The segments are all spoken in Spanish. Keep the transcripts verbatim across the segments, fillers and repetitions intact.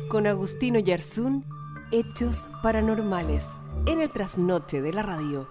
con Agustino Yarzún, Hechos Paranormales, en el trasnoche de la radio.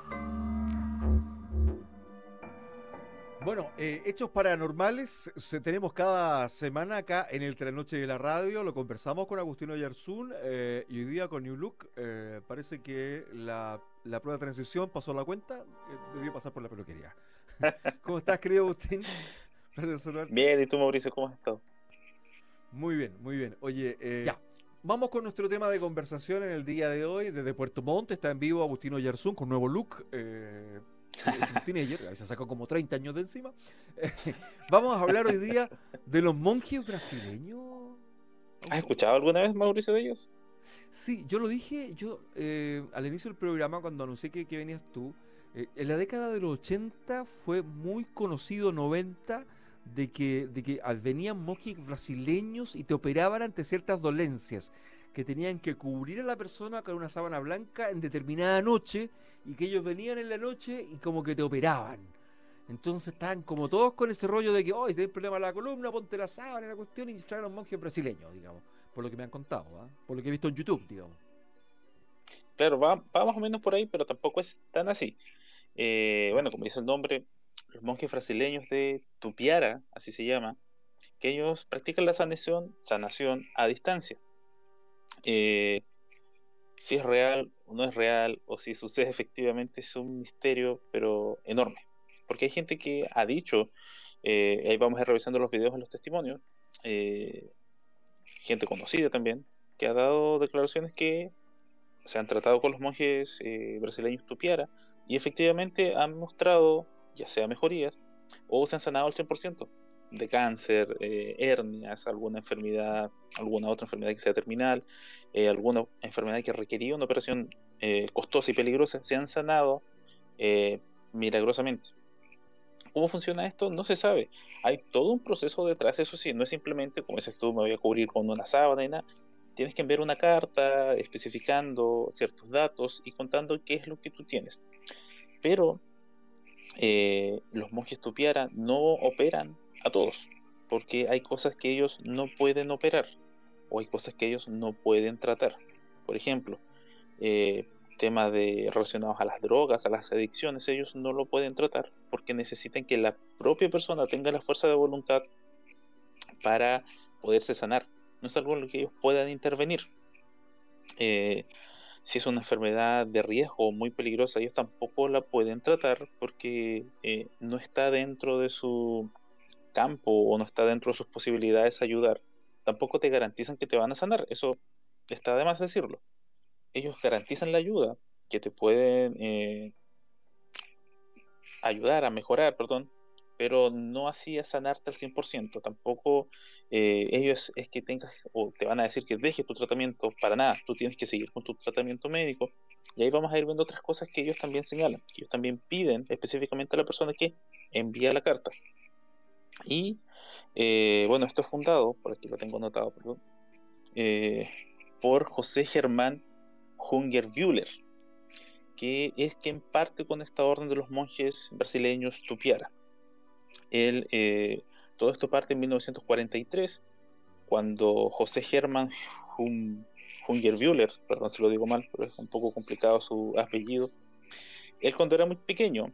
Bueno, eh, Hechos Paranormales se tenemos cada semana acá en el trasnoche de la radio. Lo conversamos con Agustino Yarzún eh, y hoy día con New Look. Eh, parece que la, la prueba de transición pasó la cuenta, eh, debió pasar por la peluquería. ¿Cómo estás, querido Agustín? Placer saludarte. Bien, ¿y tú, Mauricio, cómo has estado? Muy bien, muy bien. Oye, eh, ya, vamos con nuestro tema de conversación en el día de hoy. Desde Puerto Montt está en vivo Agustino Yarzún con nuevo look. Eh, es un teenager, se sacó como treinta años de encima. Vamos a hablar hoy día de los monjes brasileños. ¿Has escuchado alguna vez, Mauricio, de ellos? Sí, yo lo dije yo eh, al inicio del programa cuando anuncié que, que venías tú. Eh, en la década de los ochenta fue muy conocido, noventa, de que, de que venían monjes brasileños y te operaban ante ciertas dolencias, que tenían que cubrir a la persona con una sábana blanca en determinada noche y que ellos venían en la noche y como que te operaban. Entonces estaban como todos con ese rollo de que, oh, si tenés problema en la columna, ponte la sábana, la cuestión, y traen a los monjes brasileños, digamos, por lo que me han contado, ¿eh? Por lo que he visto en YouTube, digamos. Claro, va, va más o menos por ahí, pero tampoco es tan así. Eh, bueno, como dice el nombre, los monjes brasileños de Tupiara, así se llama, que ellos practican la sanación, sanación a distancia. Eh, si es real o no es real, o si sucede efectivamente, es un misterio, pero enorme. Porque hay gente que ha dicho, eh, ahí vamos a ir revisando los videos en los testimonios, eh, gente conocida también, que ha dado declaraciones que se han tratado con los monjes eh, brasileños Tupiara y efectivamente han mostrado ya sea mejorías o se han sanado al cien por ciento de cáncer, eh, hernias, alguna enfermedad, alguna otra enfermedad que sea terminal, eh, alguna enfermedad que requería una operación eh, costosa y peligrosa, se han sanado eh, milagrosamente. ¿Cómo funciona esto? No se sabe. Hay todo un proceso detrás, eso sí, no es simplemente, como dices tú, me voy a cubrir con una sábana y nada. Tienes que enviar una carta especificando ciertos datos y contando qué es lo que tú tienes. Pero eh, los monjes Tupiara no operan a todos, porque hay cosas que ellos no pueden operar o hay cosas que ellos no pueden tratar. Por ejemplo, eh, temas de, relacionados a las drogas, a las adicciones, ellos no lo pueden tratar porque necesitan que la propia persona tenga la fuerza de voluntad para poderse sanar. No es algo en lo que ellos puedan intervenir. Eh, si es una enfermedad de riesgo muy peligrosa, ellos tampoco la pueden tratar porque eh, no está dentro de su campo o no está dentro de sus posibilidades ayudar. Tampoco te garantizan que te van a sanar, eso está de más decirlo. Ellos garantizan la ayuda, que te pueden eh, ayudar a mejorar, perdón, pero no así a sanarte al cien por ciento. Tampoco eh, ellos es que tengas o te van a decir que dejes tu tratamiento para nada. Tú tienes que seguir con tu tratamiento médico. Y ahí vamos a ir viendo otras cosas que ellos también señalan, que ellos también piden específicamente a la persona que envía la carta. Y eh, bueno, esto es fundado, por aquí lo tengo anotado, perdón, eh, por José Germán Jungerbühler, que es quien parte con esta orden de los monjes brasileños Tupiara. Él, eh, todo esto parte en mil novecientos cuarenta y tres, cuando José Germán Jungerbühler, perdón si lo digo mal, pero es un poco complicado su apellido, él cuando era muy pequeño,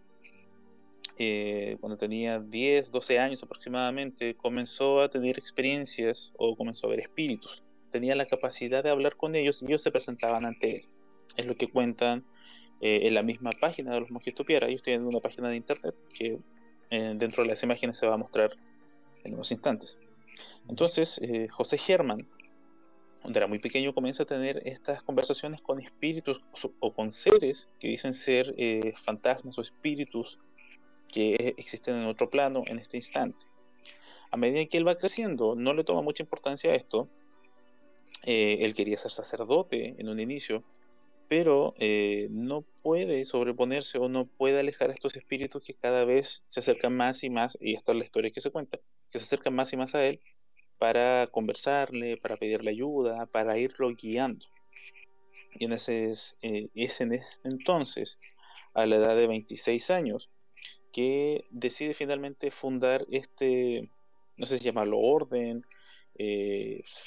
eh, cuando tenía diez, doce años aproximadamente, comenzó a tener experiencias o comenzó a ver espíritus. Tenía la capacidad de hablar con ellos y ellos se presentaban ante él. Es lo que cuentan eh, en la misma página de los monjes Tupiara. Ellos tienen una página de internet que eh, dentro de las imágenes se va a mostrar en unos instantes. Entonces, eh, José Germán, cuando era muy pequeño, comienza a tener estas conversaciones con espíritus o con seres que dicen ser eh, fantasmas o espíritus que existen en otro plano en este instante. A medida que él va creciendo, no le toma mucha importancia a esto. Eh, él quería ser sacerdote en un inicio, pero eh, no puede sobreponerse o no puede alejar a estos espíritus que cada vez se acercan más y más, y esta es la historia que se cuenta, que se acercan más y más a él para conversarle, para pedirle ayuda, para irlo guiando. Y en ese, eh, es en ese entonces, a la edad de veintiséis años, que decide finalmente fundar este, no sé si llamarlo orden, eh,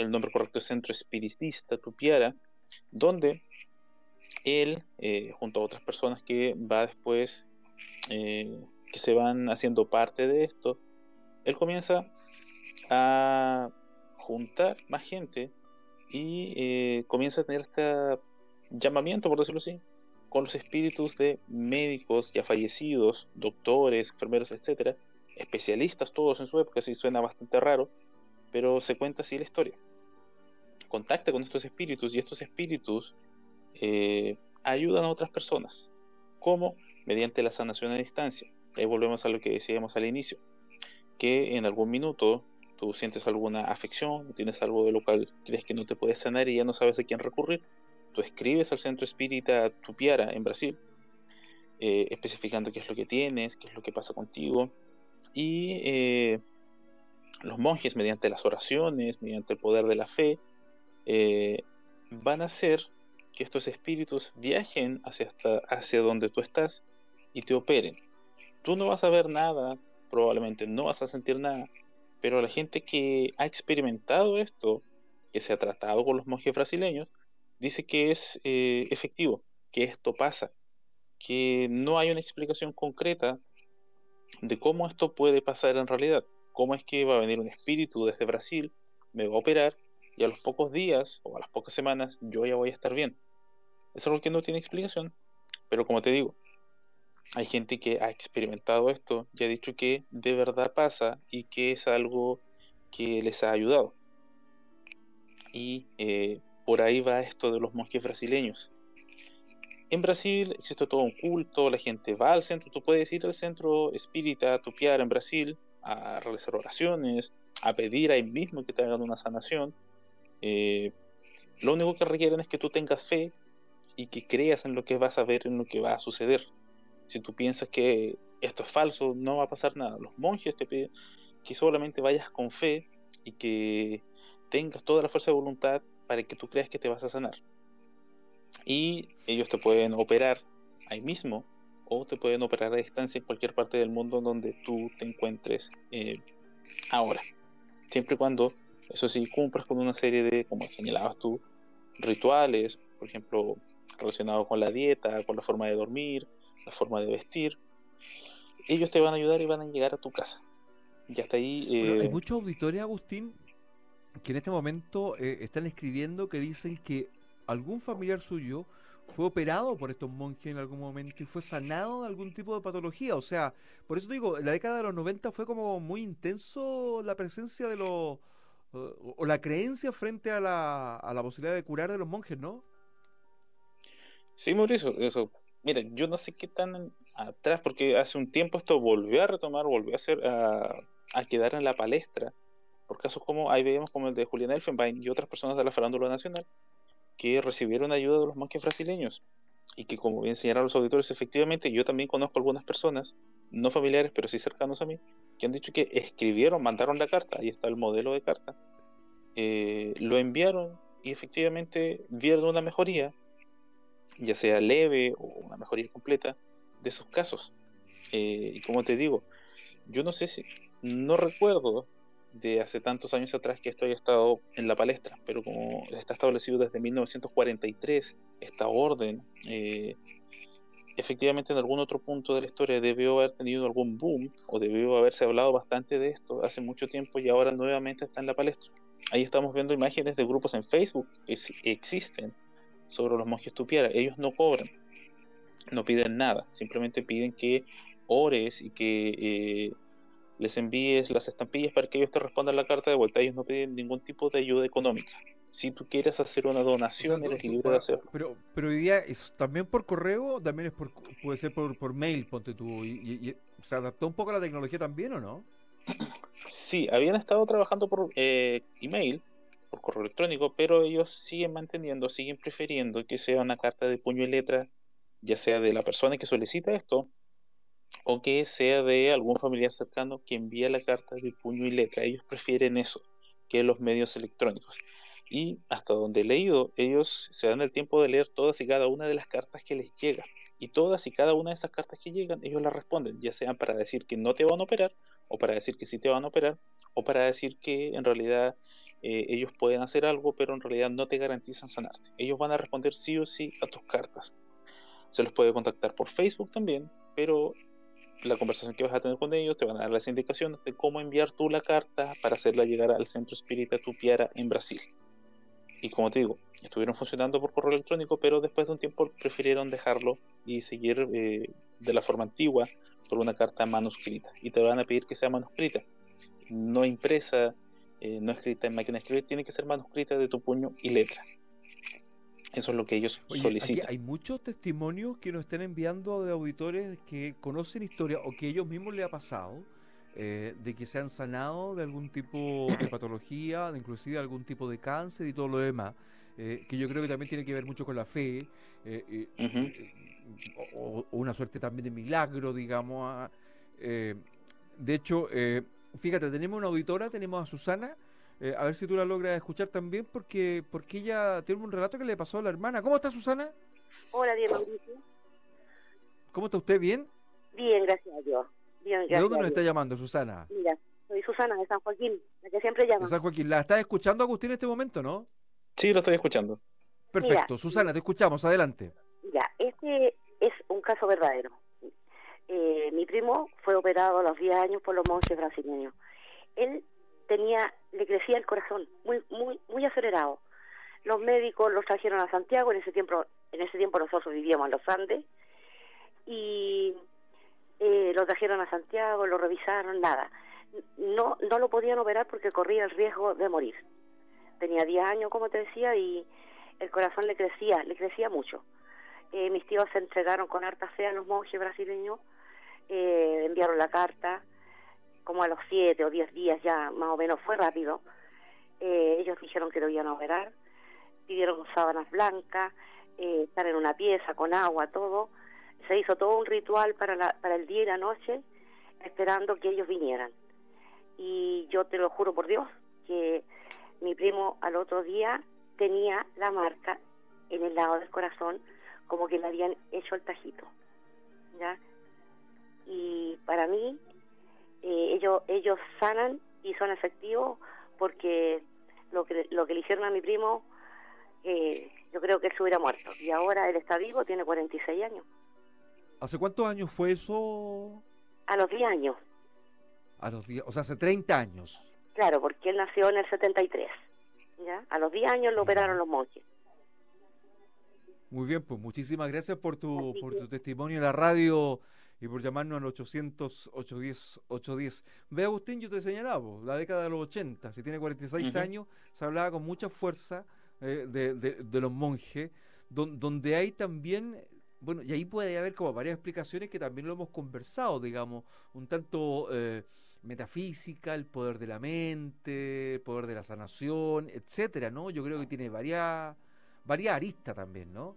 el nombre correcto es Centro Espiritista Tupiara, donde él, eh, junto a otras personas que va después, eh, que se van haciendo parte de esto, él comienza a juntar más gente y eh, comienza a tener este llamamiento, por decirlo así, con los espíritus de médicos ya fallecidos, doctores, enfermeros, etcétera, especialistas todos en su época. Así suena bastante raro, pero se cuenta así la historia. Contacta con estos espíritus y estos espíritus eh, ayudan a otras personas. ¿Cómo? Mediante la sanación a distancia. Ahí volvemos a lo que decíamos al inicio, que en algún minuto tú sientes alguna afección, tienes algo de lo cual crees que no te puedes sanar y ya no sabes a quién recurrir. Tú escribes al Centro Espírita Tupiara en Brasil, eh, especificando qué es lo que tienes, qué es lo que pasa contigo, y eh, los monjes, mediante las oraciones, mediante el poder de la fe, eh, van a hacer que estos espíritus viajen hacia, hasta, hacia donde tú estás y te operen. Tú no vas a ver nada, probablemente no vas a sentir nada, pero la gente que ha experimentado esto, que se ha tratado con los monjes brasileños, dice que es eh, efectivo, que esto pasa, que no hay una explicación concreta de cómo esto puede pasar en realidad. Cómo es que va a venir un espíritu desde Brasil, me va a operar y a los pocos días o a las pocas semanas yo ya voy a estar bien. Es algo que no tiene explicación, pero como te digo, hay gente que ha experimentado esto y ha dicho que de verdad pasa y que es algo que les ha ayudado. Y eh, por ahí va esto de los monjes brasileños. En Brasil existe todo un culto, la gente va al centro, tú puedes ir al Centro Espírita Tupiara en Brasil a realizar oraciones, a pedir ahí mismo que te hagan una sanación. Eh, lo único que requieren es que tú tengas fe y que creas en lo que vas a ver, en lo que va a suceder. Si tú piensas que esto es falso, no va a pasar nada. Los monjes te piden que solamente vayas con fe y que tengas toda la fuerza de voluntad para que tú creas que te vas a sanar. Y ellos te pueden operar ahí mismo o te pueden operar a distancia en cualquier parte del mundo donde tú te encuentres eh, ahora. Siempre y cuando, eso sí, cumplas con una serie de, como señalabas tú, rituales, por ejemplo, relacionados con la dieta, con la forma de dormir, la forma de vestir. Ellos te van a ayudar y van a llegar a tu casa. Y hasta ahí... Bueno, hay Eh, muchos auditores, Agustín, que en este momento eh, están escribiendo que dicen que algún familiar suyo fue operado por estos monjes en algún momento y fue sanado de algún tipo de patología. O sea, por eso digo, en la década de los noventa fue como muy intenso la presencia de los... eh, o o la creencia frente a la, a la posibilidad de curar de los monjes, ¿no? sí, Mauricio, eso. Mira, yo no sé qué tan atrás, porque hace un tiempo esto volvió a retomar, volvió a, hacer, a, a quedar en la palestra, por casos como, ahí vemos como el de Julián Elfenbein y otras personas de la farándula nacional, que recibieron ayuda de los monjes brasileños, y que como bien señalaron los auditores, efectivamente yo también conozco algunas personas, no familiares, pero sí cercanos a mí, que han dicho que escribieron, mandaron la carta, ahí está el modelo de carta, eh, lo enviaron y efectivamente vieron una mejoría, ya sea leve o una mejoría completa de sus casos. Eh, y como te digo, yo no sé si, no recuerdo de hace tantos años atrás que esto haya estado en la palestra, pero como está establecido desde mil novecientos cuarenta y tres, esta orden, eh, efectivamente en algún otro punto de la historia debió haber tenido algún boom o debió haberse hablado bastante de esto hace mucho tiempo y ahora nuevamente está en la palestra. Ahí estamos viendo imágenes de grupos en Facebook que existen sobre los monjes Tupiara. Ellos no cobran, no piden nada, simplemente piden que ores y que eh, les envíes las estampillas para que ellos te respondan la carta de vuelta. Ellos no piden ningún tipo de ayuda económica. Si tú quieres hacer una O sea, donación, tú- eres tú- libre de ah, hacerlo. pero, pero hoy día es también por correo, también es por, puede ser por, por mail, ponte tú. Y, y- y se adaptó un poco a la tecnología también, ¿o no? Sí, habían estado trabajando por eh, email, por correo electrónico, pero ellos siguen manteniendo, siguen prefiriendo que sea una carta de puño y letra, ya sea de la persona que solicita esto, o que sea de algún familiar cercano que envía la carta de puño y letra. Ellos prefieren eso que los medios electrónicos. y hasta donde he leído, ellos se dan el tiempo de leer todas y cada una de las cartas que les llegan. Y todas y cada una de esas cartas que llegan, ellos las responden, ya sean para decir que no te van a operar, o para decir que sí te van a operar, o para decir que en realidad eh, ellos pueden hacer algo, pero en realidad no te garantizan sanarte. Ellos van a responder sí o sí a tus cartas. Se los puede contactar por Facebook también, pero la conversación que vas a tener con ellos te van a dar las indicaciones de cómo enviar tú la carta para hacerla llegar al Centro Espírita Tupiara en Brasil. Y como te digo, estuvieron funcionando por correo electrónico, pero después de un tiempo prefirieron dejarlo y seguir eh, de la forma antigua por una carta manuscrita. Y te van a pedir que sea manuscrita, no impresa, eh, no escrita en máquina de escribir, tiene que ser manuscrita de tu puño y letra. Eso es lo que ellos Oye, aquí solicitan. hay muchos testimonios que nos están enviando de auditores que conocen historia o que ellos mismos les ha pasado, eh, de que se han sanado de algún tipo de patología, de inclusive algún tipo de cáncer y todo lo demás, eh, que yo creo que también tiene que ver mucho con la fe, eh, eh, Ujú. eh, o, o una suerte también de milagro, digamos. ah, eh, de hecho, eh, fíjate, tenemos una auditora, tenemos a Susana. Eh, a ver si tú la logras escuchar también, porque, porque ella tiene un relato que le pasó a la hermana. ¿Cómo está, Susana? Hola, bien, Mauricio. ¿Cómo está usted? ¿Bien? Bien, gracias a Dios. Bien, ¿De gracias dónde a nos Dios. está llamando, Susana? Mira, soy Susana de San Joaquín, la que siempre De llama. San Joaquín. ¿La estás escuchando, Agustín, en este momento, no? Sí, lo estoy escuchando. Perfecto. Mira, Susana, te escuchamos. Adelante. ya, este es un caso verdadero. Eh, mi primo fue operado a los diez años por los monjes brasileños. Él tenía, le crecía el corazón, muy, muy, muy acelerado. Los médicos los trajeron a Santiago, en ese tiempo, en ese tiempo nosotros vivíamos en los Andes, y eh, lo trajeron a Santiago, lo revisaron, nada. No, no lo podían operar porque corría el riesgo de morir. Tenía diez años, como te decía, y el corazón le crecía, le crecía mucho. Eh, mis tíos se entregaron con harta fe a los monjes brasileños, eh, enviaron la carta, como a los siete o diez días ya, más o menos, fue rápido. Eh, ellos dijeron que lo iban a operar, pidieron sábanas blancas, eh, estar en una pieza con agua, todo. Se hizo todo un ritual para, la, para el día y la noche, esperando que ellos vinieran. Y yo te lo juro por Dios, que mi primo al otro día tenía la marca en el lado del corazón, como que le habían hecho el tajito, ¿ya? Y para mí, eh, ellos ellos sanan y son efectivos porque lo que, lo que le hicieron a mi primo, eh, yo creo que él se hubiera muerto. Y ahora él está vivo, tiene cuarenta y seis años. ¿Hace cuántos años fue eso? A los diez años, A los diez, o sea, hace treinta años. claro, porque él nació en el setenta y tres, ¿ya? A los diez años lo operaron los monjes. Muy bien, pues muchísimas gracias por tu, Así por que- tu testimonio en la radio y por llamarnos al ochocientos, ochocientos diez, ochocientos diez. Ve, Agustín, yo te señalaba, po, la década de los ochenta, si tiene cuarenta y seis Ujú. años, se hablaba con mucha fuerza eh, de, de- de los monjes, don- donde hay también, bueno, y ahí puede haber como varias explicaciones que también lo hemos conversado, digamos, un tanto eh, metafísica, el poder de la mente, el poder de la sanación, etcétera, ¿no? Yo creo que tiene varias, varias aristas también, ¿no?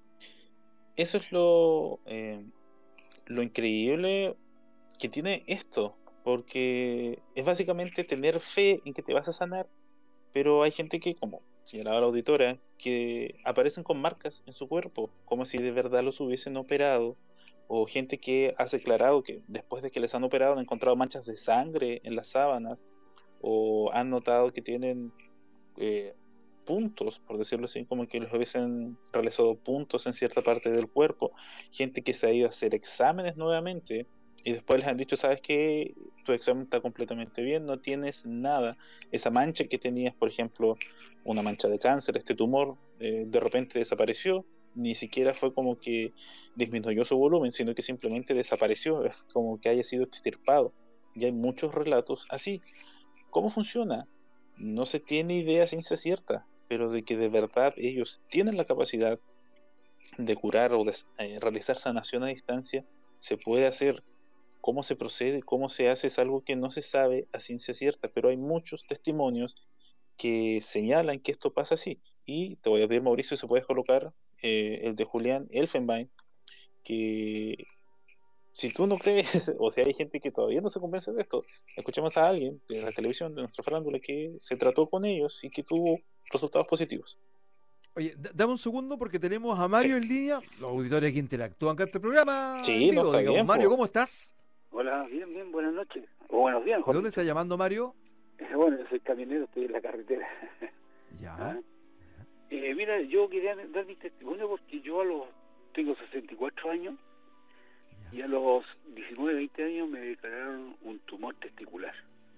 Eso es lo, eh, lo increíble que tiene esto, porque es básicamente tener fe en que te vas a sanar, pero hay gente que, como señalaba la auditora, que aparecen con marcas en su cuerpo, como si de verdad los hubiesen operado, o gente que ha declarado que después de que les han operado han encontrado manchas de sangre en las sábanas, o han notado que tienen eh, puntos, por decirlo así, como que les hubiesen realizado puntos en cierta parte del cuerpo, gente que se ha ido a hacer exámenes nuevamente y después les han dicho, sabes que tu examen está completamente bien, no tienes nada, esa mancha que tenías, por ejemplo, una mancha de cáncer, este tumor, eh, de repente desapareció, ni siquiera fue como que disminuyó su volumen, sino que simplemente desapareció, es como que haya sido extirpado. Y hay muchos relatos así. ¿Cómo funciona? No se tiene idea a ciencia cierta, pero de que de verdad ellos tienen la capacidad de curar o de eh, realizar sanación a distancia, se puede hacer. Cómo se procede, cómo se hace, es algo que no se sabe a ciencia cierta, pero hay muchos testimonios que señalan que esto pasa así. Y te voy a pedir, Mauricio, si puedes colocar eh, el de Julián Elfenbein, que si tú no crees, o si hay gente que todavía no se convence de esto, escuchamos a alguien de la televisión, de nuestra farándula, que se trató con ellos y que tuvo resultados positivos. Oye, d- dame un segundo porque tenemos a Mario Sí. en línea, los auditores que interactúan con este programa. Sí, en no, vivo, está digamos. bien, Mario, po. ¿cómo estás? Hola, bien, bien, buenas noches. O buenos días, ¿De mejor dónde dicho. estás llamando, Mario? Eh, Bueno, yo soy camionero, estoy en la carretera. Ya. Ah. Eh, mira, yo quería dar mi testimonio porque yo a los tengo sesenta y cuatro años y a los diecinueve, veinte años me declararon un tumor testicular.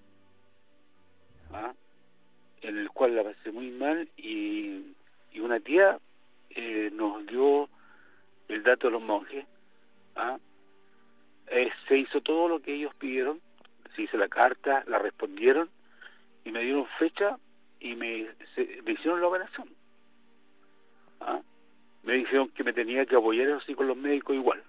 ¿Ah? En el cual la pasé muy mal y, y una tía eh, nos dio el dato de los monjes. ¿Ah? Eh, se hizo todo lo que ellos pidieron, se hizo la carta, la respondieron y me dieron fecha y me, se- me hicieron la operación. ¿Ah? Me dijeron que me tenía que apoyar así con los médicos igual.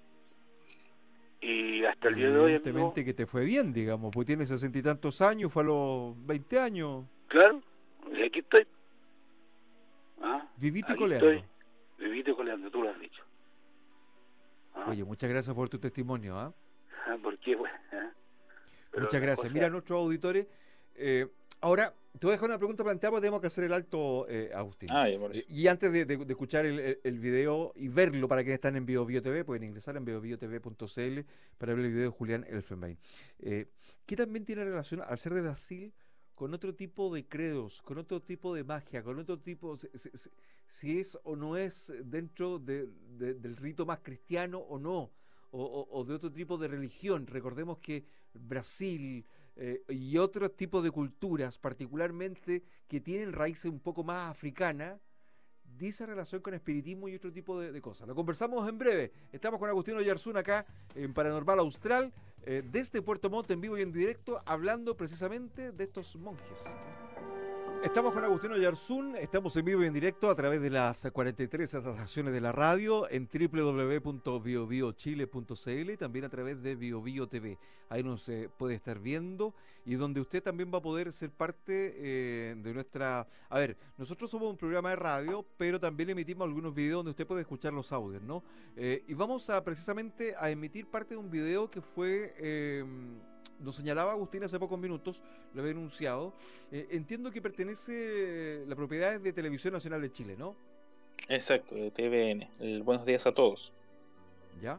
Y hasta el día de hoy, amigo, Evidentemente que te fue bien, digamos, pues tienes sesenta y tantos años, fue a los veinte años, claro, y aquí estoy. ¿Ah? vivito y Aquí coleando. estoy, vivito y coleando, tú lo has dicho. ¿Ah? Oye, muchas gracias por tu testimonio, ¿ah? Ah, ¿por qué, pues? ¿Ah? Pero Muchas la gracias. cosa- Mira, nuestros auditores, eh, ahora te voy a dejar una pregunta planteada porque tenemos que hacer el alto, eh, Agustín. Ah, ya por eso. Eh, Y antes de, de- de escuchar el, el- el video y verlo para quienes están en BioBio T V, pueden ingresar en biobiotv punto c l para ver el video de Julián Elfenbein. Eh, ¿Qué también tiene relación, al ser de Brasil, con otro tipo de credos, con otro tipo de magia, con otro tipo, si, si- si- si es o no es dentro de- de- del rito más cristiano o no, o, o- o de otro tipo de religión? Recordemos que Brasil eh, y otros tipos de culturas, particularmente que tienen raíces un poco más africanas, dice relación con espiritismo y otro tipo de, de cosas. Lo conversamos en breve. Estamos con Agustín Oyarzún acá en Paranormal Austral, eh, desde Puerto Montt en vivo y en directo, hablando precisamente de estos monjes. Estamos con Agustín Oyarzún, estamos en vivo y en directo a través de las cuarenta y tres estaciones de la radio en doble u doble u doble u punto bio bio chile punto c l y también a través de BioBio T V. Ahí nos eh, puede estar viendo y donde usted también va a poder ser parte eh, de nuestra... A ver, nosotros somos un programa de radio, pero también emitimos algunos videos donde usted puede escuchar los audios, ¿no? Eh, y vamos a precisamente a emitir parte de un video que fue... Eh, nos señalaba Agustín hace pocos minutos, lo había anunciado. Eh, entiendo que pertenece, la propiedad es de Televisión Nacional de Chile, ¿no? Exacto, de T V N. El buenos días a todos. ¿Ya?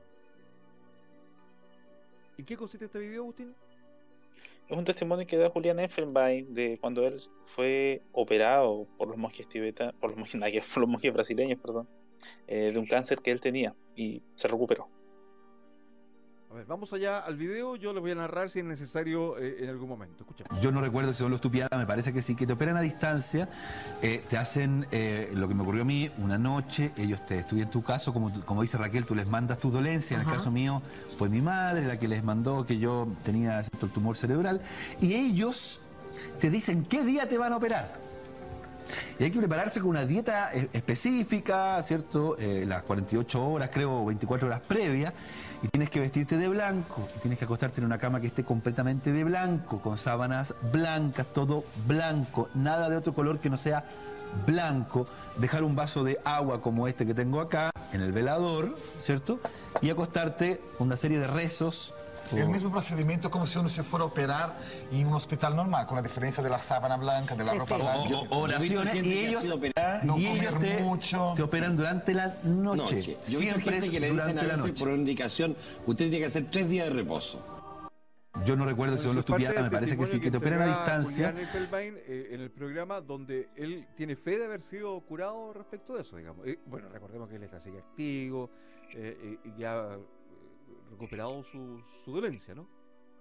¿En qué consiste este video, Agustín? Es un testimonio que da Julián Elfenbein de cuando él fue operado por los monjes tibetanos, por los monjes, nada que ver, por los monjes brasileños, perdón, eh, de un cáncer que él tenía y se recuperó. A ver, vamos allá al video, yo les voy a narrar si es necesario eh, en algún momento. Escuchemos. Yo no recuerdo si son los Tupiara, me parece que sí, que te operan a distancia, eh, te hacen eh, lo que me ocurrió a mí una noche, ellos te estudian tu caso, como, tú- como dice Raquel, tú les mandas tu dolencia, en el caso mío fue mi madre la que les mandó que yo tenía ¿cierto?, el tumor cerebral, y ellos te dicen qué día te van a operar. Y hay que prepararse con una dieta eh, específica, ¿cierto? Eh, las cuarenta y ocho horas, creo, o veinticuatro horas previas, y tienes que vestirte de blanco, y tienes que acostarte en una cama que esté completamente de blanco, con sábanas blancas, todo blanco, nada de otro color que no sea blanco, dejar un vaso de agua como este que tengo acá, en el velador, ¿cierto? Y acostarte con una serie de rezos. El mismo procedimiento como si uno se fuera a operar en un hospital normal, con la diferencia de la sábana blanca, de la Sí, ropa sí. blanca. O- o- oraciones, gente y que ha ellos, sido operada No y ellos comer te, mucho. te operan durante la noche. noche. Yo he visto Siempre gente es que le dicen a durante la veces noche. por indicación, usted tiene que hacer tres días de reposo. Yo no recuerdo si son los Eso es parte Tupiara, me del parece que sí, testimonio que te operan a entrega distancia. Julián Elfenbein, eh, en el programa donde él tiene fe de haber sido curado respecto de eso, digamos. Eh, bueno, recordemos que él está sigue activo eh, eh, y ya ha eh, recuperado su, su dolencia, ¿no?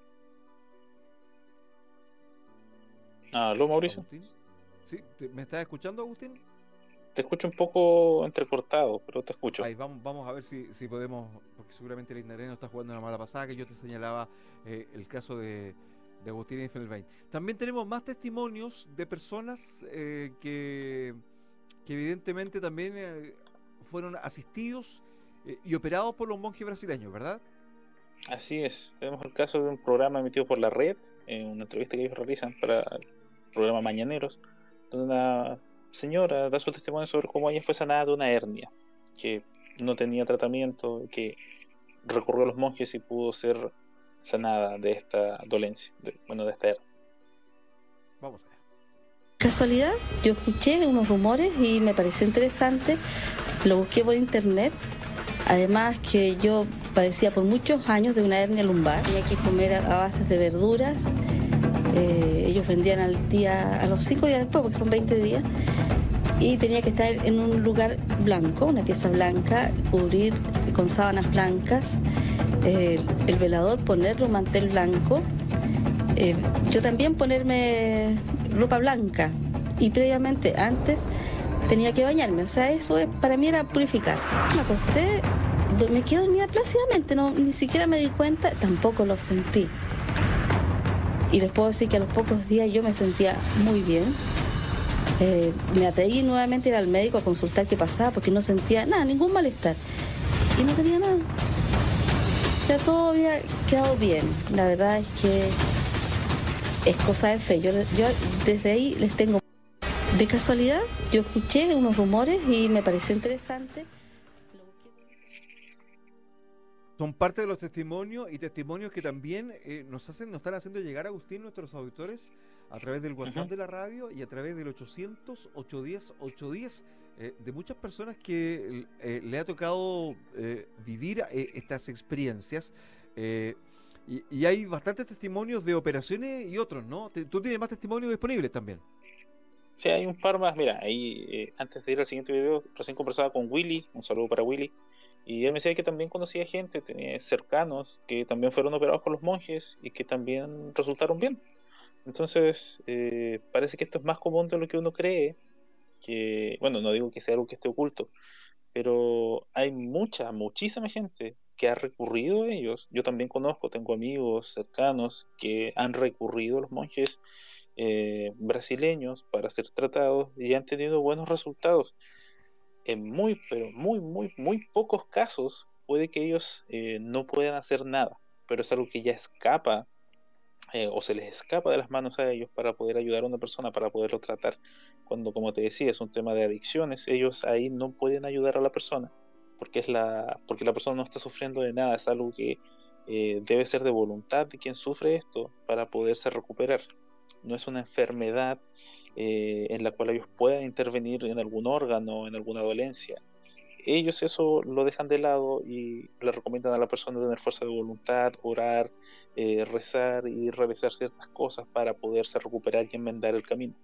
Aló, Mauricio. Agustín. ¿Sí? ¿Te- ¿Me estás escuchando, Agustín? Te escucho un poco entrecortado, pero te escucho. Ahí, vamos, vamos a ver si, si podemos, porque seguramente el Ignoreno está jugando una mala pasada, que yo te señalaba eh, el caso de, de Agustín Elfenbein. También tenemos más testimonios de personas eh, que, que evidentemente también eh, fueron asistidos eh, y operados por los monjes brasileños, ¿verdad? Así es. Tenemos el caso de un programa emitido por la red, en una entrevista que ellos realizan para el programa Mañaneros, donde una señora da su testimonio sobre cómo ella fue sanada de una hernia, que no tenía tratamiento, que recurrió a los monjes y pudo ser sanada de esta dolencia, de, bueno, de esta hernia. Vamos allá. Casualidad, yo escuché unos rumores y me pareció interesante, lo busqué por internet, además que yo padecía por muchos años de una hernia lumbar, tenía que comer a bases de verduras, eh, ellos vendían al día, a los cinco días después, porque son veinte días, y tenía que estar en un lugar blanco, una pieza blanca, cubrir con sábanas blancas, eh, el velador ponerle un mantel blanco, eh, yo también ponerme ropa blanca y previamente antes tenía que bañarme, o sea, eso es, para mí era purificarse. Me acosté, do- me quedé dormida plácidamente, no, ni siquiera me di cuenta, tampoco lo sentí. Y les puedo decir que a los pocos días yo me sentía muy bien. Eh, me atreví nuevamente a ir al médico a consultar qué pasaba porque no sentía nada, ningún malestar. Y no tenía nada. Ya todo había quedado bien. La verdad es que es cosa de fe. Yo, yo desde ahí les tengo... De casualidad, yo escuché unos rumores y me pareció interesante. Son parte de los testimonios y testimonios que también eh, nos hacen, nos están haciendo llegar, Agustín, nuestros auditores a través del WhatsApp Ujú. de la radio y a través del ochocientos, ochocientos diez, ochocientos diez, eh, de muchas personas que eh, le ha tocado eh, vivir eh, estas experiencias. eh, y, y hay bastantes testimonios de operaciones y otros, ¿no? Te- Tú tienes más testimonios disponibles también. Sí, hay un par más. Mira, ahí eh, antes de ir al siguiente video, recién conversaba con Willy, un saludo para Willy, y él me decía que también conocía gente, tenía cercanos que también fueron operados por los monjes y que también resultaron bien. Entonces, eh, parece que esto es más común de lo que uno cree, que, bueno, no digo que sea algo que esté oculto, pero hay mucha, muchísima gente que ha recurrido a ellos. Yo también conozco, tengo amigos cercanos que han recurrido a los monjes eh, brasileños para ser tratados y han tenido buenos resultados. En muy, pero muy, muy, muy pocos casos puede que ellos eh, no puedan hacer nada, pero es algo que ya escapa eh, o se les escapa de las manos a ellos para poder ayudar a una persona, para poderlo tratar. Cuando, como te decía, es un tema de adicciones, ellos ahí no pueden ayudar a la persona porque es la, porque la persona no está sufriendo de nada, es algo que eh, debe ser de voluntad de quien sufre esto para poderse recuperar. No es una enfermedad eh, en la cual ellos puedan intervenir en algún órgano, en alguna dolencia. Ellos eso lo dejan de lado y le recomiendan a la persona tener fuerza de voluntad, orar, eh, rezar y realizar ciertas cosas para poderse recuperar y enmendar el camino.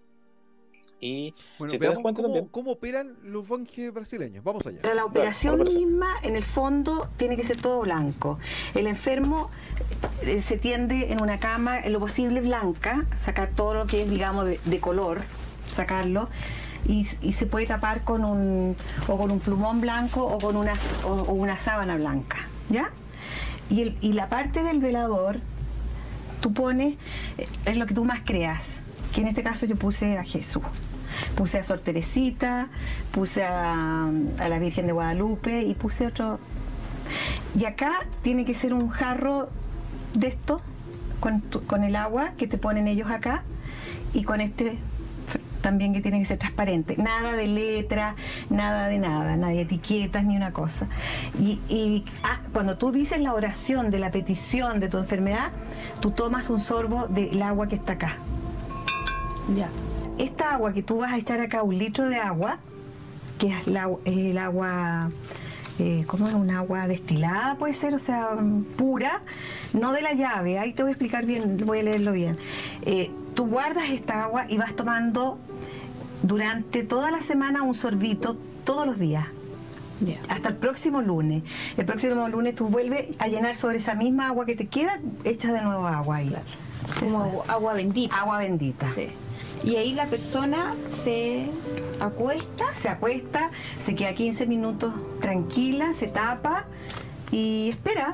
Y Bueno, si te das veamos cuenta cómo, también, cómo operan los monjes brasileños. Vamos allá. Para la Dale, operación por la operación. misma, en el fondo, tiene que ser todo blanco. El enfermo eh, se tiende en una cama, en lo posible blanca, sacar todo lo que es, digamos, de, de color, sacarlo, y, y se puede tapar con un, o con un plumón blanco o con una, o, o una sábana blanca, ¿ya? Y, el, y la parte del velador, tú pones, eh, es lo que tú más creas, que en este caso yo puse a Jesús. Puse a Sor Teresita, puse a, a la Virgen de Guadalupe y puse otro. Y acá tiene que ser un jarro de esto, con, tu- con el agua que te ponen ellos acá, y con este f- también que tiene que ser transparente. Nada de letra, nada de nada, nada de etiquetas ni una cosa. Y, y ah, cuando tú dices la oración de la petición de tu enfermedad, tú tomas un sorbo del agua que está acá. Ya. Esta agua que tú vas a echar acá, un litro de agua, que es, la- es el agua, eh, ¿cómo es? Un agua destilada, puede ser, o sea, mm, pura, no de la llave, ahí te voy a explicar bien, voy a leerlo bien. Eh, tú guardas esta agua y vas tomando durante toda la semana un sorbito todos los días. Hasta el próximo lunes. El próximo lunes tú vuelves a llenar sobre esa misma agua que te queda, echas de nuevo agua ahí. Como Eso es. agua, agua bendita. Agua bendita. Sí. Y ahí la persona se acuesta. Se acuesta, se queda quince minutos tranquila, se tapa y espera.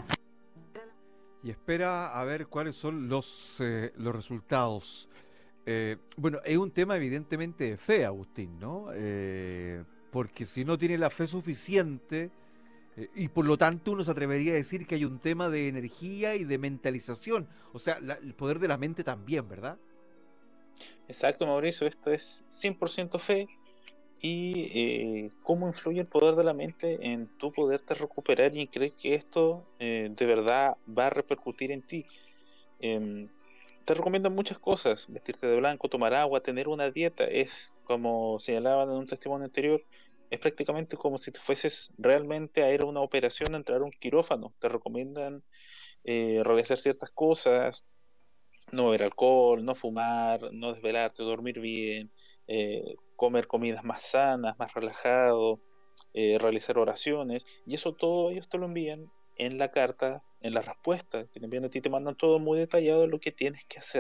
Y espera a ver cuáles son los, eh, los resultados. Eh, bueno, es un tema evidentemente de fe, Agustín, ¿no? Eh, porque si no tiene la fe suficiente, eh, y por lo tanto uno se atrevería a decir que hay un tema de energía y de mentalización, o sea, la- el poder de la mente también, ¿verdad? exacto, Mauricio, esto es cien por ciento fe y eh, cómo influye el poder de la mente en tu poderte recuperar y en creer que esto eh, de verdad va a repercutir en ti. Em, te recomiendan muchas cosas, vestirte de blanco, tomar agua, tener una dieta. Es, como señalaban en un testimonio anterior, es prácticamente como si tú fueses realmente a ir a una operación, a entrar a un quirófano. Te recomiendan eh, realizar ciertas cosas, no beber alcohol, no fumar, no desvelarte, dormir bien, eh, comer comidas más sanas, más relajado, eh, realizar oraciones, y eso todo ellos te lo envían en la carta, en la respuesta que te envían a ti, te mandan todo muy detallado de lo que tienes que hacer.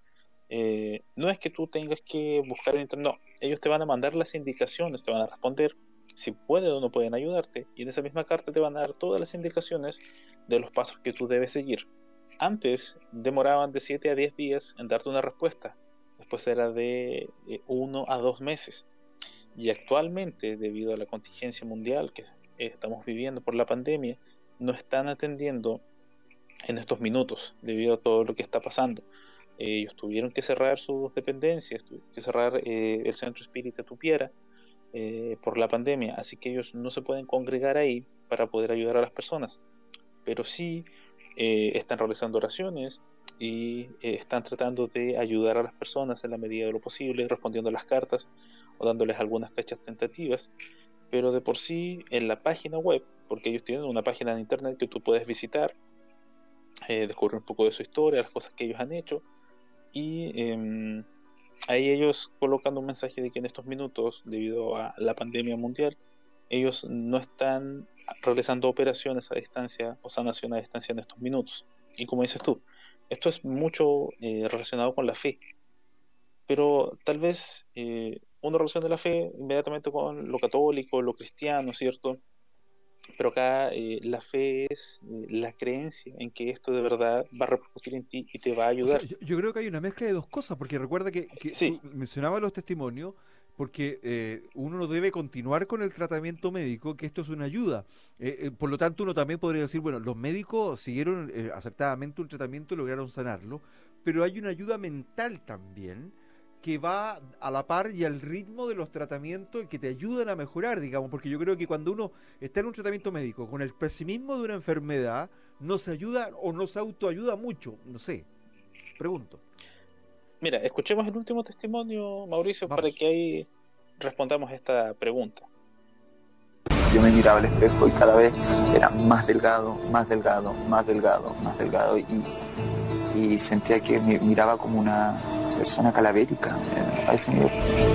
Eh, no es que tú tengas que buscar en internet, no, ellos te van a mandar las indicaciones, te van a responder si pueden o no pueden ayudarte, y en esa misma carta te van a dar todas las indicaciones de los pasos que tú debes seguir. Antes demoraban de siete a diez días en darte una respuesta, después era de uno a dos meses, y actualmente, debido a la contingencia mundial que estamos viviendo por la pandemia, no están atendiendo en estos minutos debido a todo lo que está pasando. Eh, ellos tuvieron que cerrar sus dependencias, tuvieron que cerrar eh, el Centro Espírita Tupiara eh, por la pandemia, así que ellos no se pueden congregar ahí para poder ayudar a las personas, pero sí eh, están realizando oraciones y eh, están tratando de ayudar a las personas en la medida de lo posible, respondiendo a las cartas o dándoles algunas fechas tentativas, pero de por sí en la página web, porque ellos tienen una página de internet que tú puedes visitar, eh, descubrir un poco de su historia, las cosas que ellos han hecho, y eh, ahí ellos colocan un mensaje de que en estos minutos, debido a la pandemia mundial, ellos no están realizando operaciones a distancia o sanación a distancia en estos minutos. Y como dices tú, esto es mucho eh, relacionado con la fe, pero tal vez eh, uno relaciona la fe inmediatamente con lo católico, lo cristiano, ¿cierto? Pero acá eh, la fe es eh, la creencia en que esto de verdad va a repercutir en ti y te va a ayudar. O sea, yo, yo creo que hay una mezcla de dos cosas, porque recuerda que, que sí. tú mencionabas los testimonios, porque eh, uno no debe continuar con el tratamiento médico, que esto es una ayuda. Eh, eh, por lo tanto, uno también podría decir, bueno, los médicos siguieron eh, acertadamente un tratamiento y lograron sanarlo, pero hay una ayuda mental también, que va a la par y al ritmo de los tratamientos que te ayudan a mejorar, digamos, porque yo creo que cuando uno está en un tratamiento médico con el pesimismo de una enfermedad, no se ayuda o no se autoayuda mucho, no sé, pregunto. Mira, escuchemos el último testimonio, Mauricio, Vamos. para que ahí respondamos esta pregunta. Yo me miraba al espejo y cada vez era más delgado, más delgado, más delgado, más delgado, y, y sentía que me miraba como una persona calavérica a ese nivel.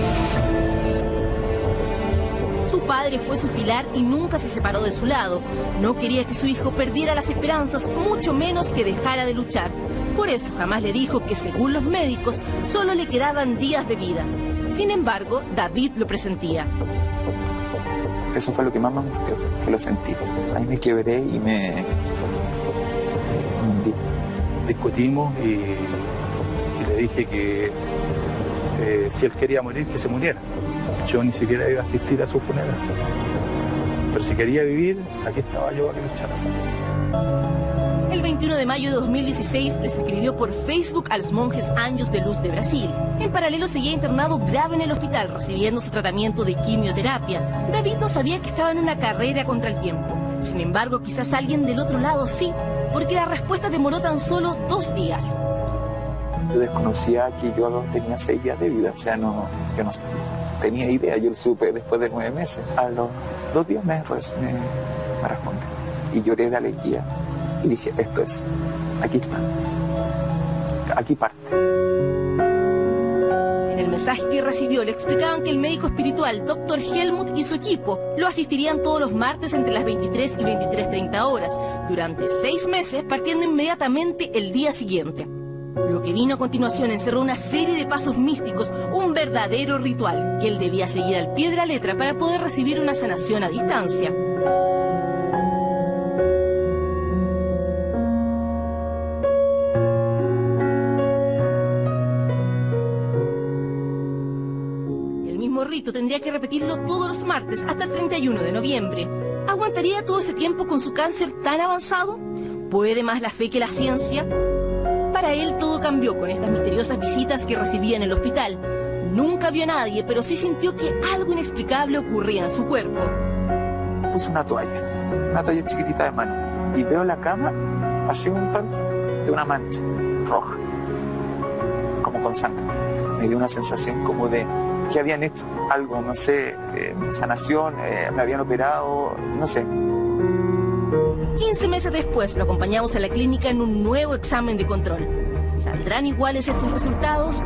Su padre fue su pilar y nunca se separó de su lado. No quería que su hijo perdiera las esperanzas, mucho menos que dejara de luchar. Por eso jamás le dijo que, según los médicos, solo le quedaban días de vida. Sin embargo, David lo presentía. Eso fue lo que más me angustió, que lo sentí. Ahí me quebré y me... me hundí. Discutimos y, y le dije que eh, si él quería morir, que se muriera. Yo ni siquiera iba a asistir a su funeral. Pero si quería vivir, aquí estaba yo a que luchara. El veintiuno de mayo de dos mil dieciséis les escribió por Facebook a los monjes Anjos de Luz de Brasil. En paralelo seguía internado grave en el hospital, recibiendo su tratamiento de quimioterapia. David no sabía que estaba en una carrera contra el tiempo. Sin embargo, quizás alguien del otro lado sí, porque la respuesta demoró tan solo dos días. Yo desconocía que yo tenía seis días de vida, o sea, no, yo no tenía idea, yo lo supe después de nueve meses. A los dos días me, me, me respondió y lloré de alegría y dije, esto es, aquí está, aquí parte. En el mensaje que recibió le explicaban que el médico espiritual doctor Helmut y su equipo lo asistirían todos los martes entre las veintitrés y veintitrés treinta horas, durante seis meses, partiendo inmediatamente el día siguiente. Lo que vino a continuación encerró una serie de pasos místicos, un verdadero ritual que él debía seguir al pie de la letra para poder recibir una sanación a distancia. El mismo rito tendría que repetirlo todos los martes hasta el treinta y uno de noviembre. ¿Aguantaría todo ese tiempo con su cáncer tan avanzado? ¿Puede más la fe que la ciencia? Para él todo cambió con estas misteriosas visitas que recibía en el hospital. Nunca vio a nadie, pero sí sintió que algo inexplicable ocurría en su cuerpo. Puse una toalla, una toalla chiquitita de mano, y veo la cama así un tanto de una mancha roja. sangre. Me dio una sensación como de que habían hecho algo, no sé, eh, sanación, eh, me habían operado, no sé. quince meses después lo acompañamos a la clínica en un nuevo examen de control. ¿Saldrán iguales estos resultados?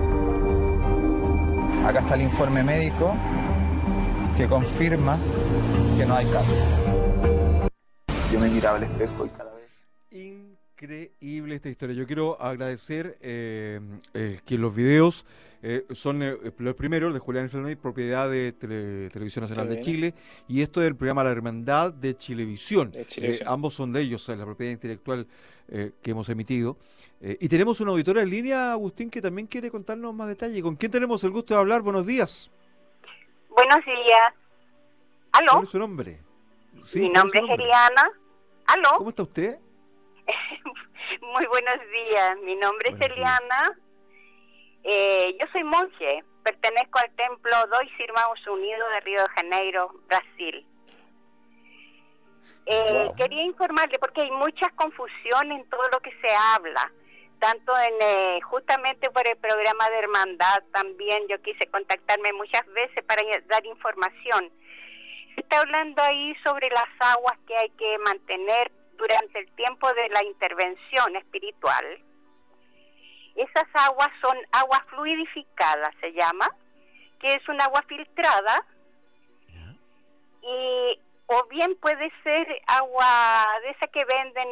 Acá está el informe médico que confirma que no hay cáncer. Yo me miraba al espejo y cada vez... Increíble esta historia. Yo quiero agradecer eh, eh, que los videos eh, son eh, los primeros de Julián Fernández, propiedad de Tele, Televisión Nacional de Chile, y esto del programa La Hermandad de Chilevisión. De Chilevisión. Eh, ambos son de ellos, eh, la propiedad intelectual eh, que hemos emitido. Eh, y tenemos una auditora en línea, Agustín, que también quiere contarnos más detalles. ¿Con quién tenemos el gusto de hablar? Buenos días. Buenos días. ¿Aló? ¿Cuál es su nombre? Sí, Mi nombre es, es Eliana. ¿Aló? ¿Cómo está usted? Muy buenos días. Mi nombre buenos es Eliana. Eh, yo soy monje. Pertenezco al templo Dois Irmãos Unidos de Río de Janeiro, Brasil. Eh, wow. Quería informarle porque hay mucha confusión en todo lo que se habla. Tanto en eh, justamente por el programa de hermandad también yo quise contactarme muchas veces para dar información. Se está hablando ahí sobre las aguas que hay que mantener durante el tiempo de la intervención espiritual. Esas aguas son agua fluidificada, se llama, que es un agua filtrada, y o bien puede ser agua de esa que venden,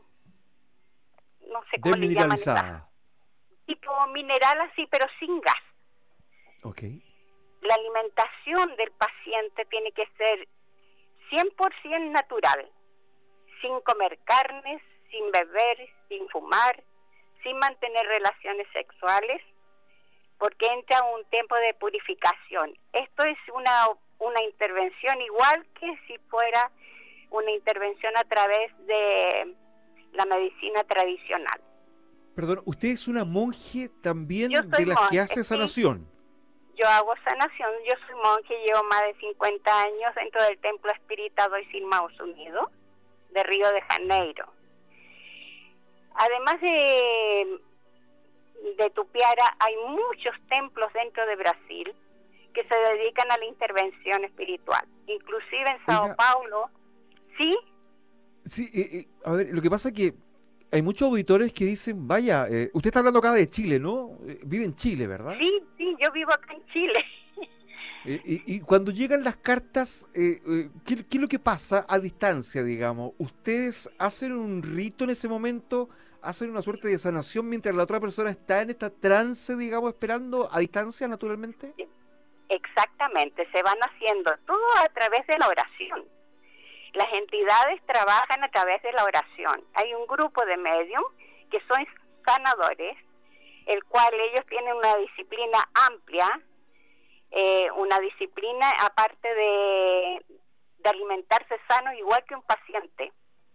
no sé cómo le llaman, tipo mineral así, pero sin gas. Okay. La alimentación del paciente tiene que ser cien por ciento natural, sin comer carnes, sin beber, sin fumar, sin mantener relaciones sexuales, porque entra un tiempo de purificación. Esto es una, una intervención igual que si fuera una intervención a través de la medicina tradicional. Perdón, ¿usted es una monje también Yo de soy las monje, que hace sanación? Sí. Yo hago sanación, yo soy monje, llevo más de cincuenta años dentro del Templo Espírita Dois Irmãos Unidos de Río de Janeiro. Además de, de Tupiara, hay muchos templos dentro de Brasil que se dedican a la intervención espiritual. Inclusive en Sao Oiga, Paulo, ¿sí? Sí, eh, eh, a ver, lo que pasa es que hay muchos auditores que dicen, vaya, eh, usted está hablando acá de Chile, ¿no? Eh, vive en Chile, ¿verdad? Sí, sí, yo vivo acá en Chile. Eh, y, y cuando llegan las cartas, eh, eh, ¿qué, ¿qué es lo que pasa a distancia, digamos? ¿Ustedes hacen un rito en ese momento? ¿Hacen una suerte de sanación mientras la otra persona está en esta trance, digamos, esperando a distancia, naturalmente? Exactamente, se van haciendo todo a través de la oración. Las entidades trabajan a través de la oración. Hay un grupo de medium que son sanadores, el cual ellos tienen una disciplina amplia, eh, una disciplina aparte de, de alimentarse sano igual que un paciente.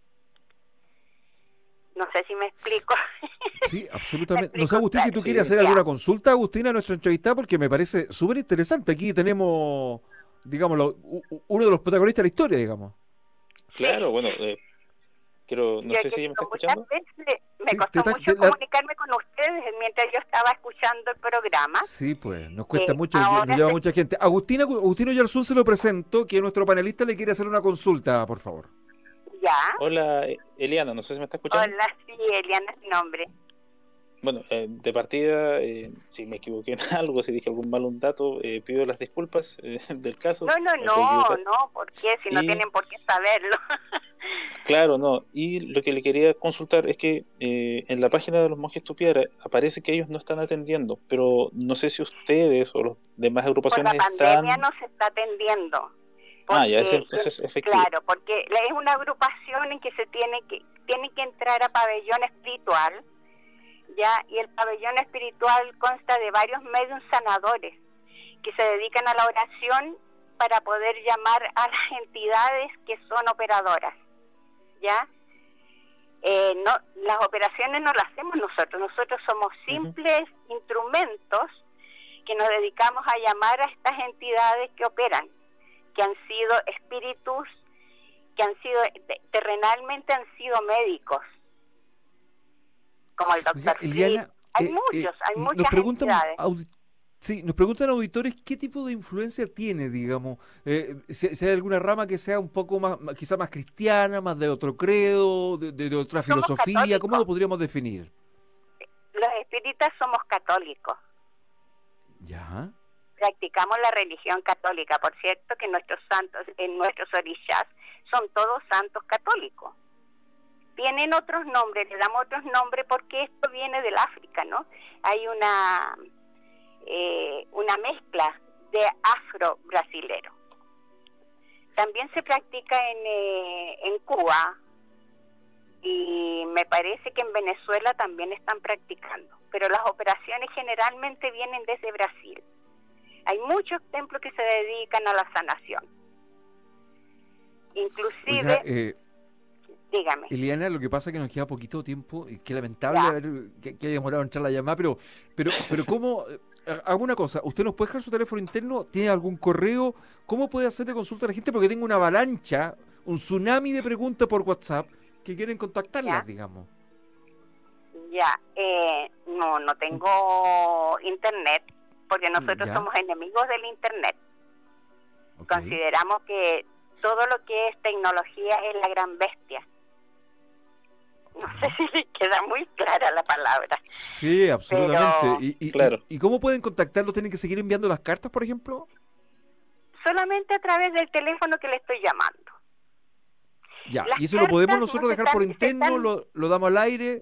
No sé si me explico. Sí, absolutamente. No sé, explico, Agustín, si tú sí, quieres hacer ya. alguna consulta, Agustina, a nuestra entrevista, porque me parece súper interesante. Aquí tenemos, digamos, lo, u- uno de los protagonistas de la historia, digamos. Claro, bueno, eh, quiero, no Yo sé si ella me está muchas escuchando. veces me Sí, costó te está- mucho te la- comunicarme con ustedes mientras yo estaba escuchando el programa. Sí, pues, nos cuesta Eh, mucho, ahora nos lleva se- mucha gente. Agustina, Agustino Yarzún se lo presento, que nuestro panelista le quiere hacer una consulta, por favor. Ya. Hola, eh, Eliana, no sé si me está escuchando. Hola, sí, Eliana es mi nombre. Bueno, eh, de partida, eh, si me equivoqué en algo, si dije algún mal un dato, eh, pido las disculpas eh, del caso. No, no, me puedo no, equivocar. no, ¿por qué? Si no Y- tienen por qué saberlo. Claro, no. Y lo que le quería consultar es que eh, en la página de los monjes Tupiara aparece que ellos no están atendiendo, pero no sé si ustedes o las demás Por agrupaciones la pandemia están... no se está atendiendo. Ah, ya, Porque- es entonces efectivo. Claro, porque la- es una agrupación en que se tiene que tiene que entrar a pabellón espiritual, ya, y el pabellón espiritual consta de varios medios sanadores que se dedican a la oración para poder llamar a las entidades que son operadoras, ya. Eh, no, las operaciones no las hacemos nosotros, nosotros somos simples instrumentos que nos dedicamos a llamar a estas entidades que operan, que han sido espíritus, que han sido, terrenalmente han sido médicos, como el doctor Oiga, Eliana, Philip. Hay Eh, muchos, eh, hay nos muchas preguntan, entidades. audi- sí, nos preguntan auditores qué tipo de influencia tiene, digamos, eh, si, si hay alguna rama que sea un poco más, más- quizá más cristiana, más de otro credo, de, de- de otra Somos filosofía, ¿cómo católicos. lo podríamos definir? Los espíritas somos católicos. Ya. Practicamos la religión católica. Por cierto, que nuestros santos, en nuestros orishas, son todos santos católicos. Tienen otros nombres, le damos otros nombres porque esto viene del África, ¿no? Hay una eh, una mezcla de afro-brasilero. También se practica en, eh, en Cuba y me parece que en Venezuela también están practicando, pero las operaciones generalmente vienen desde Brasil. Hay muchos templos que se dedican a la sanación. Inclusive, Oiga, eh, dígame. Eliana, lo que pasa es que nos queda poquito tiempo, y qué lamentable Ya. haber, que, que haya demorado en entrar la llamada, pero, pero, pero ¿cómo? eh, Haga una cosa, ¿usted nos puede dejar su teléfono interno? ¿Tiene algún correo? ¿Cómo puede hacerle consulta a la gente? Porque tengo una avalancha, un tsunami de preguntas por WhatsApp que quieren contactarlas, Ya. digamos. Ya, eh, no, no tengo internet, porque nosotros Ya. somos enemigos del internet. Ok. Consideramos que todo lo que es tecnología es la gran bestia. No sé si le queda muy clara la palabra. Sí, absolutamente. Pero- ¿Y, y, Claro. y, y cómo pueden contactarlos? ¿Tienen que seguir enviando las cartas, por ejemplo? Solamente a través del teléfono que le estoy llamando. Ya, Las y eso lo podemos cartas nosotros no se dejar por están- se interno, están- lo, lo damos al aire.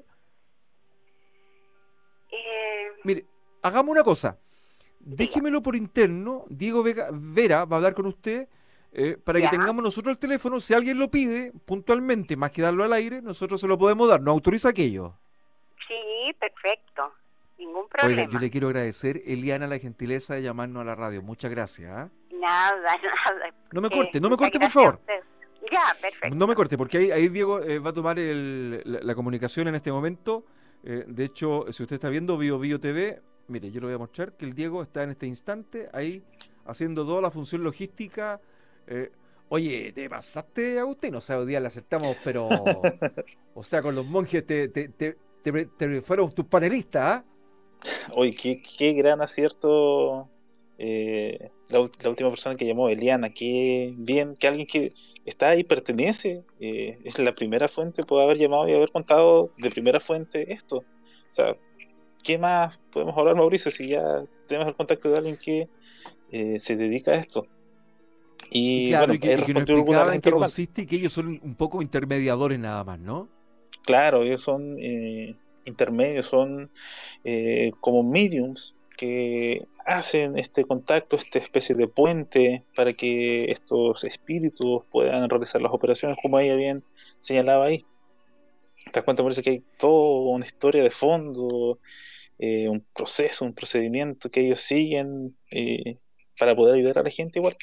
Eh, Mire, hagamos una cosa. Déjemelo por interno. Diego Vega- Vera va a hablar con usted eh, para Ya. que tengamos nosotros el teléfono. Si alguien lo pide puntualmente, más que darlo al aire, nosotros se lo podemos dar. ¿Nos autoriza aquello? sí, perfecto. Ningún Oiga, problema. yo le quiero agradecer, Eliana, la gentileza de llamarnos a la radio. Muchas gracias. ¿ah? Nada, nada. No me Eh, corte, no me muchas corte, por gracias favor. a usted. Ya, perfecto. No me corte, porque ahí, ahí Diego eh, va a tomar el- la, la comunicación en este momento. Eh, de hecho, si usted está viendo Bio Bio T V, mire, yo le voy a mostrar que el Diego está en este instante ahí haciendo toda la función logística. Eh, oye, te pasaste, Agustín. O sea, hoy día le aceptamos, pero. O sea, con los monjes te, te, te, te- te fueron tus panelistas, ¿ah? Oye, qué, qué gran acierto eh, la, ul- la última persona que llamó, Eliana. Qué bien que alguien que está ahí pertenece. eh, es la primera fuente, puede haber llamado y haber contado de primera fuente esto. O sea, ¿qué más podemos hablar, Mauricio, si ya tenemos el contacto de alguien que eh, se dedica a esto? Y, Y claro, bueno, y que, he y que nos respondido algunas de explicaban las en qué interrogantes. consiste y que ellos son un poco intermediadores nada más, ¿no? Claro, ellos son eh, intermedios, son eh, como mediums que hacen este contacto, esta especie de puente para que estos espíritus puedan realizar las operaciones como ella bien señalaba ahí. Te das cuenta, parece que hay toda una historia de fondo, eh, un proceso, un procedimiento que ellos siguen eh, para poder ayudar a la gente igual.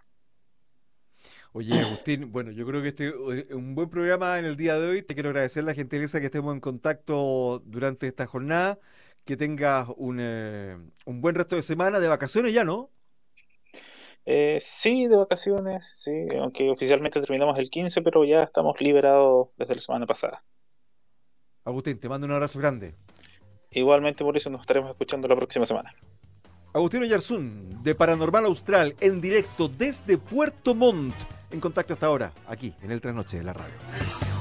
Oye, Agustín, bueno, yo creo que este es un buen programa en el día de hoy. Te quiero agradecer la gentileza que estemos en contacto durante esta jornada. Que tengas un, eh, un buen resto de semana, de vacaciones ya, ¿no? Eh, sí, de vacaciones, sí, aunque oficialmente terminamos el quince, pero ya estamos liberados desde la semana pasada. Agustín, te mando un abrazo grande. Igualmente, Mauricio, nos estaremos escuchando la próxima semana. Agustín Oyarzún, de Paranormal Austral, en directo desde Puerto Montt, en contacto hasta ahora, aquí, en el Trasnoche de la radio.